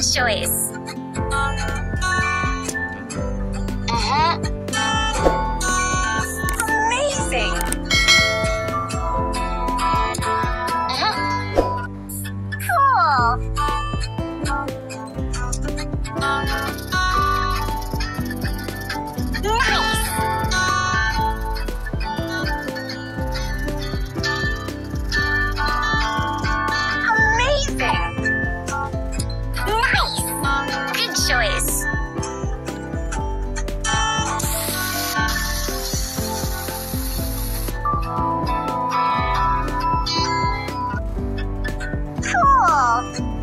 Good choice. Amazing. Cool. Nice. Amazing. Nice. Good choice. Cool.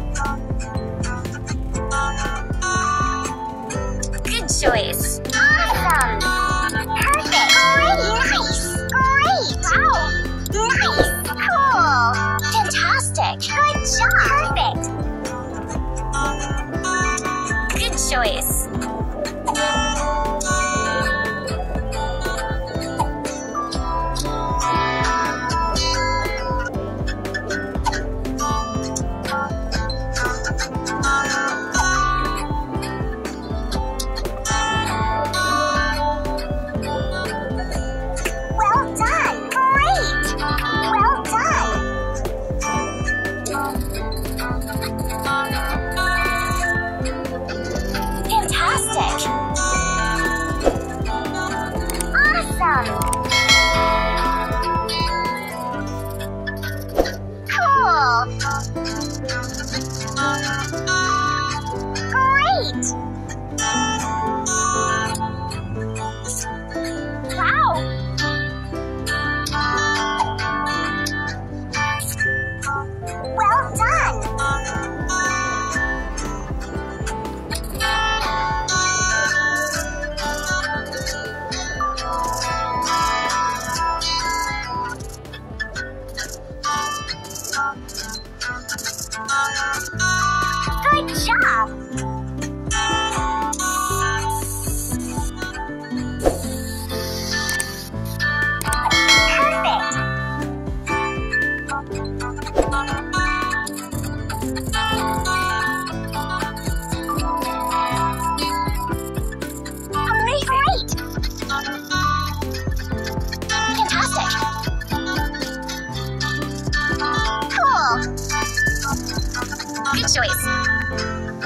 Good choice. Awesome. Perfect. Great. Nice. Great. Wow. Nice. Cool. Fantastic. Good job. Perfect. Good choice. Well done. Great. Well done. Fantastic. Awesome. Cool. Great. Wow. Well done. Good job. Perfect. Great. Fantastic. Cool. Good choice.